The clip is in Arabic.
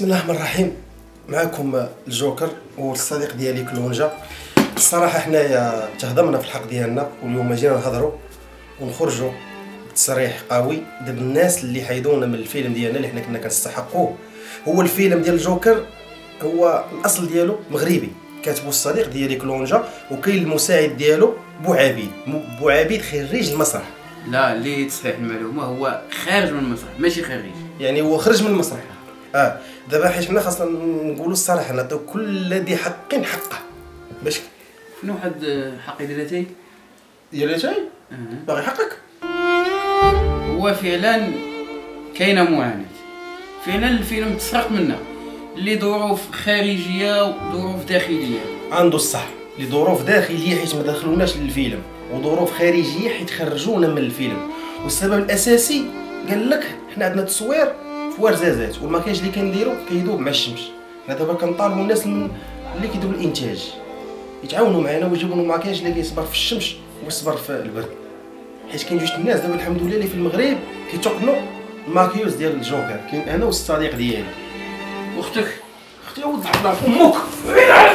الله الرحمن الرحيم. معكم الجوكر والصديق ديالي كلونجا. الصراحه حنايا تهضمنا في الحق ديالنا واليوم جينا نهضروا ونخرجوا بتصريح قوي ضد الناس اللي حيدونا من الفيلم ديالنا اللي حنا كنا كنستحقوه. هو الفيلم ديال الجوكر هو الاصل ديالو مغربي، كاتبو الصديق ديالي كلونجا وكاين المساعد ديالو بوعبيد. بوعبيد خريج المسرح. لا، اللي تصحيح المعلومه هو خارج من المسرح ماشي خريج، يعني هو خرج من المسرح. دابا حيت حنا خاصنا نقولوا الصراحه، نعطيو كل ذي حق حقه. باش شنو واحد حقي ديالتي باغي حقك. هو فعلا كاينه معاناه، فعلا الفيلم تسرق منا لظروف خارجيه وظروف داخليه. عنده الصح، لظروف داخليه حيت ما دخلوناش للفيلم، وظروف خارجيه حيت خرجونا من الفيلم. والسبب الاساسي قال لك حنا عندنا تصوير في ورزازات والمكياج اللي كنديرو كيذوب مع الشمس. حنا دابا كنطالبوا الناس اللي كيديروا الانتاج يتعاونوا معنا ويجيبوا لنا المكياج اللي كيصبر في الشمس ويصبر في البرد، حيت كاين جوج الناس دابا الحمد لله اللي في المغرب كيتقنوا الماكيوز ديال الجوكر. كاين انا والصديق ديالي. اختك اختي ولد حضر امك.